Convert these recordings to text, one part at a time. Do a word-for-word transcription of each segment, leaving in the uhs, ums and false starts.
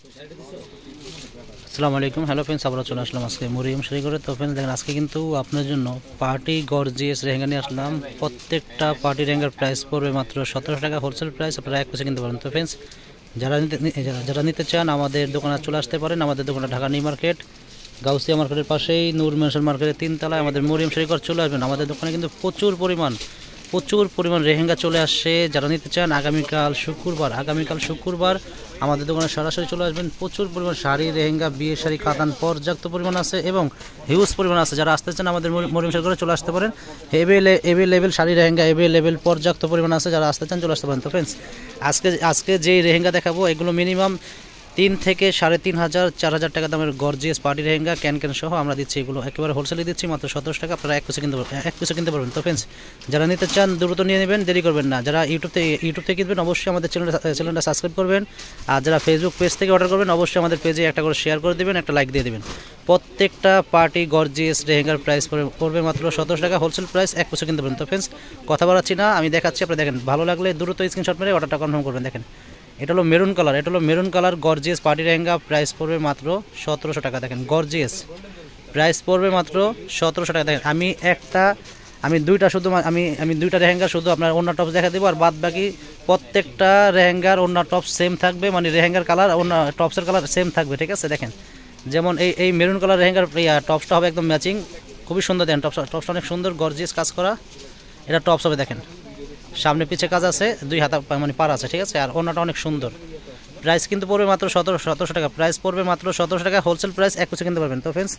আসসালামু আলাইকুম। Hello friends, আবার চলে আসলাম আজকে মরিয়ম শাড়ি করে। তো ফ্রেন্ডস দেখেন, আজকে কিন্তু আপনার জন্য পার্টি গর্জিয়াস লেহেঙ্গা নিয়ে আসলাম। প্রত্যেকটা পার্টি লেহেঙ্গার প্রাইস পড়বে মাত্র সতেরোশো টাকা হোলসেল প্রাইস, আপনারা এক পিসে কিনতে পারেন। তো ফ্রেন্ডস যারা নিতে যারা নিতে চান আমাদের দোকানে চলে আসতে পারেন। আমাদের দোকানে ঢাকা নিউ মার্কেট, গাউসিয়া মার্কেটের পাশেই নূর মেনশন মার্কেটের তিনতলায় আমাদের মরিয়ম শাড়ি ঘর চলে আসবেন। আমাদের দোকানে কিন্তু প্রচুর পরিমাণ প্রচুর পরিমাণ লেহেঙ্গা চলে আসছে। যারা নিতে চান আগামীকাল শুক্রবার আগামীকাল শুক্রবার আমাদের দোকানে সরাসরি চলে আসবেন। প্রচুর পরিমাণ শাড়ি, লেহেঙ্গা, বিয়ের শাড়ি, কাতান পর্যাপ্ত পরিমাণ আছে এবং হিউজ পরিমাণ আছে। যারা আসতে চান আমাদের মরিয়ম শাড়ি ঘরে চলে আসতে পারেন। এভেলেবেল শাড়ি, লেহেঙ্গা এভেলেবেল পর্যাপ্ত পরিমাণ আছে। যারা আসতে চান চলে আসতে পারেন। তো ফ্রেন্ডস আজকে আজকে যেই লেহেঙ্গা দেখাবো এগুলো মিনিমাম তিন থেকে সাড়ে তিন হাজার চার হাজার টাকা দামের gorgeous party lehenga can can সহ আমরা দিচ্ছি। এগুলো একেবারে হোলসেলে দিচ্ছি মাত্র সতেরোশো টাকা, আপনারা এক পিসে কিনতে পারবেন এক পিসে কিনতে পারবেন। তো ফ্রেন্ডস যারা নিতে চান দ্রুত নিয়ে নেবেন, দেরি করবেন না। যারা ইউটিউব থেকে ইউটিউব থেকে কিনবেন অবশ্যই আমাদের চ্যানেলটা চ্যানেলটা সাবস্ক্রাইব করবেন। আর যারা ফেসবুক পেজ থেকে অর্ডার করবেন অবশ্যই আমাদের পেজে একটা করে শেয়ার করে দেবেন, একটা লাইক দিয়ে দেবেন। প্রত্যেকটা পার্টি গর্জিয়াস লেহেঙ্গার প্রাইস পড়বে মাত্র সতেরোশো টাকা হোলসেল প্রাইস, এক পিসে কিনতে পারবেন। তো ফ্রেন্ডস কথা বলাচ্ছি না, আমি দেখাচ্ছি, আপনারা দেখেন। ভালো লাগলে দ্রুত স্ক্রিনশট মেরে অর্ডারটা কনফার্ম করবেন। দেখেন এটা হলো মেরুন কালার, এটা হলো maroon colour gorgeous party lehenga, price পড়বে মাত্র সতেরোশো টাকা। দেখেন গর্জিয়াস প্রাইস পড়বে মাত্র সতেরোশো টাকা। দেখেন আমি একটা আমি দুইটা শুধু আমি আমি দুইটা লেহেঙ্গা শুধু আপনার ওড়না টপস দেখা দেবো, আর বাদ বাকি প্রত্যেকটা লেহেঙ্গার ওড়না টপস সেম থাকবে, মানে লেহেঙ্গার কালার ওড়না টপসের কালার সেম থাকবে, ঠিক আছে। দেখেন যেমন এই এই মেরুন কালার লেহেঙ্গার টপসটা হবে একদম ম্যাচিং, খুবই সুন্দর। দেখেন টপস টপসটা অনেক সুন্দর গর্জিয়াস কাজ করা, এটা টপস হবে। দেখেন সামনে পিছে কাজ আছে, দুই হাতা মানে পার আছে, ঠিক আছে। আর ওড়নাটা অনেক সুন্দর। প্রাইস কিন্তু পড়বে মাত্র সতেরো সতেরোশো টাকা প্রাইস পড়বে মাত্র সতেরোশো টাকা হোলসেল প্রাইস, এক পিসে কিনতে পারবেন। তো ফ্রেন্ডস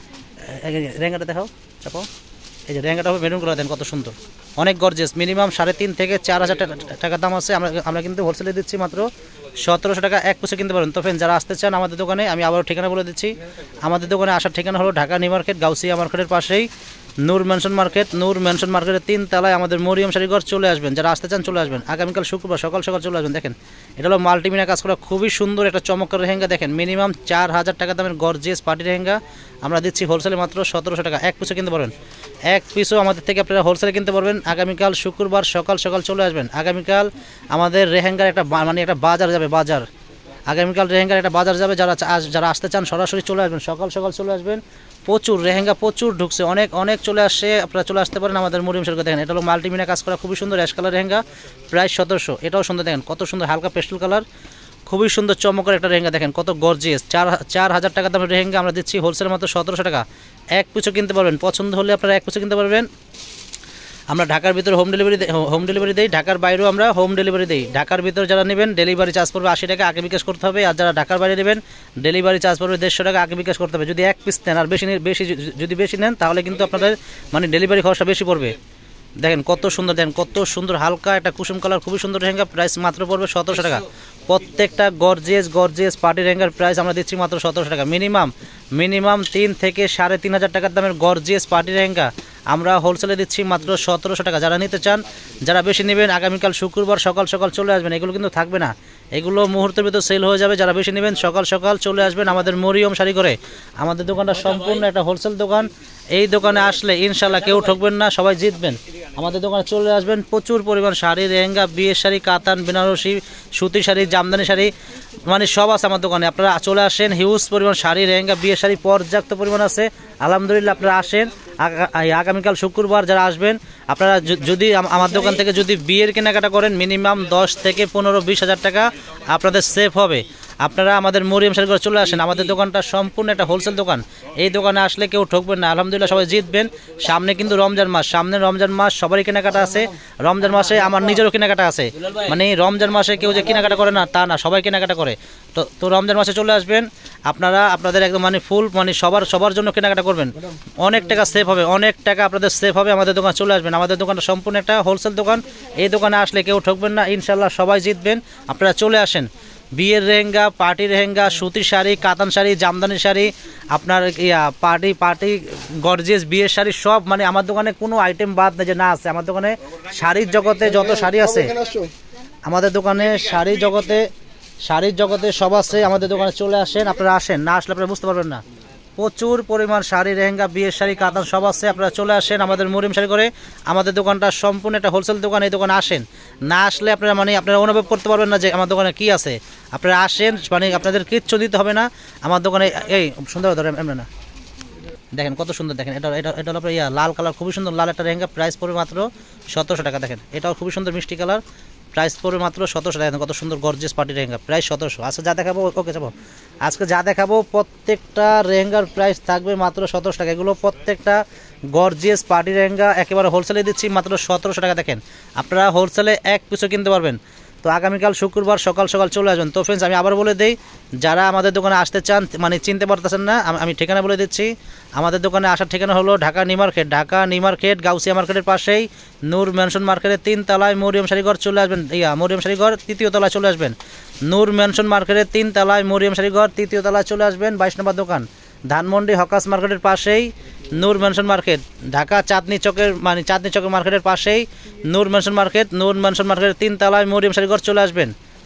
লেহেঙ্গাটা দেখাও, চাপো। এই যে লেহেঙ্গাটা হবে মেরুন কালার, দেন কত সুন্দর, অনেক গর্জিয়াস। মিনিমাম সাড়ে তিন থেকে চার হাজার টাকা দাম আছে। আমরা আমরা কিন্তু হোলসেলে দিচ্ছি মাত্র সতেরোশো টাকা, এক পিসে কিনতে পারেন। তো ফ্রেন্ডস যারা আসতে চান আমাদের দোকানে, আমি আবারও ঠিকানা বলে দিচ্ছি। আমাদের দোকানে আসার ঠিকানা হলো ঢাকা নিউ মার্কেট, গাউসিয়া মার্কেটের পাশেই Noor mansion market, Noor mansion মার্কেটের তিন তলায় আমাদের মরিয়ম শাড়ি ঘর চলে আসবেন। যারা আসতে চান চলে আসবেন আগামীকাল শুক্রবার সকাল সকাল চলে আসবেন। দেখেন এটা হলো মাল্টিমিনা কাজ করা খুবই সুন্দর একটা চমৎকার লেহেঙ্গা। দেখেন মিনিমাম চার হাজার টাকা দামের গর্জিয়াস পার্টি লেহেঙ্গা আমরা দিচ্ছি হোলসেলে মাত্র সতেরোশো টাকা, এক পিসও কিনতে পারবেন। এক পিসও আমাদের থেকে আপনারা হোলসেলে কিনতে পারবেন। আগামীকাল শুক্রবার সকাল সকাল চলে আসবেন। আগামীকাল আমাদের লেহেঙ্গার একটা মানে একটা বাজার যাবে, বাজার আগামীকাল লেহেঙ্গার একটা বাজার যাবে। যারা যারা আসতে চান সরাসরি চলে আসবেন, সকাল সকাল চলে আসবেন। প্রচুর লেহেঙ্গা প্রচুর ঢুকছে, অনেক অনেক চলে আসছে, আপনারা চলে আসতে পারেন আমাদের মরিয়ম শাড়ি। দেখেন এটা হলো মাল্টিমিনা কাজ করা খুবই সুন্দর অ্যাশ কালার লেহেঙ্গা, প্রাইস সতেরোশো। এটাও সুন্দর, দেখেন কত সুন্দর হালকা পেস্টেল কালার, খুবই সুন্দর চমৎকার একটা লেহেঙ্গা। দেখেন কত গর্জিয়াস, চার চার হাজার টাকা দামের লেহেঙ্গা আমরা দিচ্ছি হোলসেল মাত্র সতেরোশো টাকা, এক পিসও কিনতে পারবেন। পছন্দ হলে আপনারা এক পিসও কিনতে পারবেন। আমরা ঢাকার ভিতরে হোম ডেলিভারি হোম ডেলিভারি দিই, ঢাকার বাইরেও আমরা হোম ডেলিভারি দিই। ঢাকার ভিতরে যারা নেবেন ডেলিভারি চার্জ পড়বে আশি টাকা, আগে বিকাশ করতে হবে। আর যারা ঢাকার বাইরে নেবেন ডেলিভারি চার্জ পড়বে দেড়শো টাকা, আগে বিকাশ করতে হবে। যদি এক পিস নেন আর বেশি বেশি যদি বেশি নেন তাহলে কিন্তু আপনাদের মানে ডেলিভারি খরচটা বেশি পড়বে। দেখেন কত সুন্দর, দেখেন কত সুন্দর হালকা একটা কুসুম কালার খুবই সুন্দর লেহেঙ্গা, প্রাইস মাত্র পড়বে সতেরোশো টাকা। প্রত্যেকটা গর্জিয়াস গর্জিয়াস পার্টি লেহেঙ্গার প্রাইস আমরা দিচ্ছি মাত্র সতেরোশো টাকা। মিনিমাম মিনিমাম তিন থেকে সাড়ে তিন হাজার টাকার দামের গর্জিয়াস পার্টি লেহেঙ্গা আমরা হোলসেলে দিচ্ছি মাত্র সতেরোশো টাকা। যারা নিতে চান, যারা বেশি নেবেন আগামীকাল শুক্রবার সকাল সকাল চলে আসবেন। এগুলো কিন্তু থাকবে না, এগুলো মুহূর্তের ভিতর সেল হয়ে যাবে। যারা বেশি নেবেন সকাল সকাল চলে আসবেন আমাদের মরিয়ম শাড়ি ঘরে। আমাদের দোকানটা সম্পূর্ণ একটা হোলসেল দোকান। এই দোকানে আসলে ইনশাল্লাহ কেউ ঠকবেন না, সবাই জিতবেন। আমাদের দোকানে চলে আসবেন, প্রচুর পরিমাণ শাড়ি, লেহেঙ্গা, বিয়ের শাড়ি, কাতান, বেনারসি, সুতি শাড়ি, জামদানি শাড়ি, মানে সব আছে আমার দোকানে। আপনারা চলে আসেন, হিউজ পরিমাণ শাড়ি, লেহেঙ্গা, বিয়ের শাড়ি পর্যাপ্ত পরিমাণ আছে আলহামদুলিল্লাহ। আপনারা আসেন আগামীকাল শুক্রবার যারা আসবেন, আপনারা যদি আমার দোকান থেকে যদি বিয়ের কেনাকাটা করেন মিনিমাম দশ থেকে পনেরো বিশ হাজার টাকা আপনাদের সেভ হবে। আপনারা আমাদের মরিয়ম শাড়ি ঘরে চলে আসেন। আমাদের দোকানটা সম্পূর্ণ একটা হোলসেল দোকান। এই দোকানে আসলে কেউ ঠকবেন না আলহামদুলিল্লাহ, সবাই জিতবেন। সামনে কিন্তু রমজান মাস, সামনে রমজান মাস সবারই কেনাকাটা আছে। রমজান মাসে আমার নিজেরও কেনাকাটা আছে, মানে রমজান মাসে কেউ যে কেনাকাটা করে না তা না, সবাই কেনাকাটা করে। তো তো রমজান মাসে চলে আসবেন আপনারা, আপনাদের একদম মানে ফুল মানে সবার সবার জন্য কেনাকাটা করবেন, অনেক টাকা সেভ হবে, অনেক টাকা আপনাদের সেভ হবে। আমাদের দোকানে চলে আসবেন। আমাদের দোকানটা সম্পূর্ণ একটা হোলসেল দোকান। এই দোকানে আসলে কেউ ঠকবেন না ইনশাল্লাহ, সবাই জিতবেন। আপনারা চলে আসেন। বিয়ের লেহেঙ্গা, পার্টি লেহেঙ্গা, সুতির শাড়ি, কাতান শাড়ি, জামদানি শাড়ি, আপনার ইয়া পার্টি পার্টি গর্জিয়াস বিয়ের শাড়ি সব, মানে আমার দোকানে কোনো আইটেম বাদ নেই যে না আছে। আমার দোকানে শাড়ির জগতে যত শাড়ি আছে, আমাদের দোকানে শাড়ির জগতে শাড়ির জগতে সব আছে। আমাদের দোকানে চলে আসেন, আপনারা আসেন, না আসলে আপনারা বুঝতে পারবেন না। প্রচুর পরিমাণ শাড়ি, লেহেঙ্গা, বিয়ের শাড়ি, কাতান সব আছে। আপনারা চলে আসেন আমাদের মরিয়ম শাড়ি করে। আমাদের দোকানটা সম্পূর্ণ একটা হোলসেল দোকান। এই দোকানে আসেন, না আসলে আপনারা মানে আপনারা অনুভব করতে পারবেন না যে আমার দোকানে কি আছে। আপনারা আসেন, মানে আপনাদের কিচ্ছু দিতে হবে না আমার দোকানে। এই সুন্দর ধরে এমনি না, দেখেন কত সুন্দর, দেখেন এটা এটা এটা হলো আপনার ইয়া লাল কালার, খুবই সুন্দর লাল একটা লেহেঙ্গা, প্রাইস পড়বে মাত্র সতেরোশো টাকা। দেখেন এটাও খুবই সুন্দর মিষ্টি কালার, প্রাইস পড়বে মাত্র সতেরোশো টাকা। কত সুন্দর গর্জিয়াস পার্টি লেহেঙ্গা, প্রাইস সতেরোশো। আজকে যা দেখাবো ওকে যাবো আজকে যা দেখাবো প্রত্যেকটা লেহেঙ্গার প্রাইস থাকবে মাত্র সতেরোশো টাকা। এগুলো প্রত্যেকটা গর্জিয়াস পার্টি লেহেঙ্গা, একেবারে হোলসেলে দিচ্ছি মাত্র সতেরোশো টাকা। দেখেন আপনারা হোলসেলে এক পিসও কিনতে পারবেন। তো আগামীকাল শুক্রবার সকাল সকাল চলে আসবেন। তো ফ্রেন্ডস আমি আবার বলে দিই, যারা আমাদের দোকানে আসতে চান, মানে চিনতে পারতেছেন না, আমি ঠিকানা বলে দিচ্ছি। আমাদের দোকানে আসার ঠিকানা হলো Dhaka new market, Dhaka new market Gausia মার্কেটের পাশেই নূর ম্যানশন মার্কেটের তিন তলায় মরিয়ম শাড়িঘর চলে আসবেন। ইয়া মরিয়ম শাড়িঘর তৃতীয় তলায় চলে আসবেন। নূর ম্যানশন মার্কেটের তিন তলায় মরিয়ম শাড়িঘর তৃতীয় তলায় চলে আসবেন। বাইশ নম্বর দোকান, ধানমন্ডি হকাস মার্কেটের পাশেই নূর ম্যানশন মার্কেট। ঢাকা চাঁদনি চকের মানে চাঁদনি চকের মার্কেটের পাশেই Noor mansion market. Noor mansion মার্কেটের তিন তলায় মরিয়ম শাড়িঘর চলে আসবেন।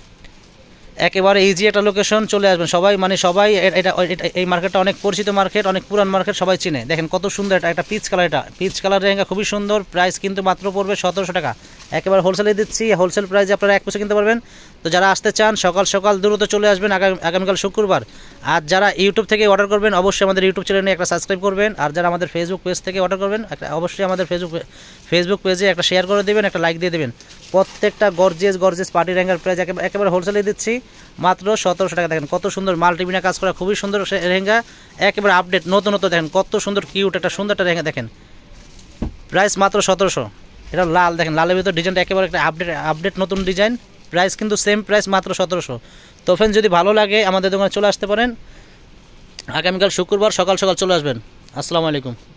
একেবারে ইজি একটা লোকেশন, চলে আসবেন সবাই, মানে সবাই। এটা এই মার্কেটটা অনেক পরিচিত মার্কেট, অনেক পুরান মার্কেট, সবাই চিনে। দেখেন কত সুন্দর এটা, একটা পিচ কালার, এটা পিচ কালার লেহেঙ্গা, খুবই সুন্দর। প্রাইস কিন্তু মাত্র পড়বে সতেরোশো টাকা। একেবারে হোলসেলে দিচ্ছি, হোলসেল প্রাইসে আপনারা এক পিসে কিনতে পারবেন। তো যারা আসতে চান সকাল সকাল দ্রুত চলে আসবেন আগামীকাল শুক্রবার। আর যারা ইউটিউব থেকে অর্ডার করবেন অবশ্যই আমাদের ইউটিউব চ্যানেলে একটা সাবস্ক্রাইব করবেন। আর যারা আমাদের ফেসবুক পেজ থেকে অর্ডার করবেন একটা অবশ্যই আমাদের ফেসবুক ফেসবুক পেজে একটা শেয়ার করে দেবেন, একটা লাইক দিয়ে দেবেন। প্রত্যেকটা গর্জিয়াস গর্জিয়াস পার্টি লেহেঙ্গার প্রাইস একেবারে হোলসেলে দিচ্ছি মাত্র সতেরোশো টাকা। দেখেন কত সুন্দর মাল্টিমিনা কাজ করা, খুবই সুন্দর লেহেঙ্গা, একেবারে আপডেট নতুন নতুন। দেখেন কত সুন্দর কিউট একটা সুন্দর একটা লেহেঙ্গা। দেখেন প্রাইস মাত্র সতেরোশো। এটা লাল, দেখেন লালের ভিতর ডিজাইনটা একেবারে একটা আপডেট আপডেট নতুন ডিজাইন। প্রাইস কিন্তু সেম প্রাইস মাত্র সতেরোশো। তো ফ্রেন্ড যদি ভালো লাগে আমাদের দোকানে চলে আসতে পারেন। আগামীকাল শুক্রবার সকাল সকাল চলে আসবেন। আসসালামু আলাইকুম।